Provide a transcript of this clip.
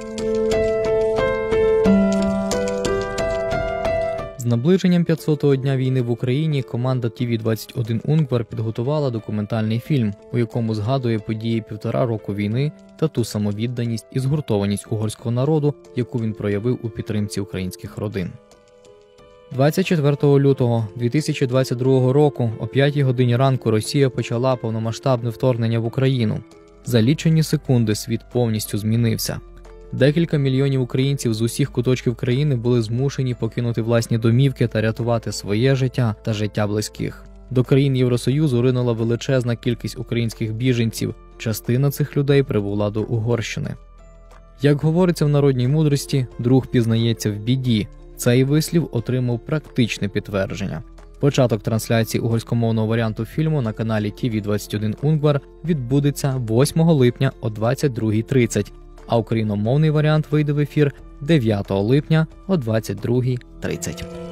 З наближенням 500-го дня війни в Україні команда ТВ-21 Ungvar підготувала документальний фільм, у якому згадує події 1,5 року війни та ту самовідданість і згуртованість угорського народу, яку він проявив у підтримці українських родин. 24 лютого 2022 року о 5 годині ранку Росія почала повномасштабне вторгнення в Україну. За лічені секунди світ повністю змінився. Декілька мільйонів українців з усіх куточків країни були змушені покинути власні домівки та рятувати своє життя та життя близьких. До країн Євросоюзу ринула величезна кількість українських біженців, частина цих людей прибула до Угорщини. Як говориться в народній мудрості, друг пізнається в біді. Цей вислів отримав практичне підтвердження. Початок трансляції угорськомовного варіанту фільму на каналі ТВ-21 Ungvar відбудеться 8 липня о 22:30, а україномовний варіант вийде в ефір 9 липня о 22:30.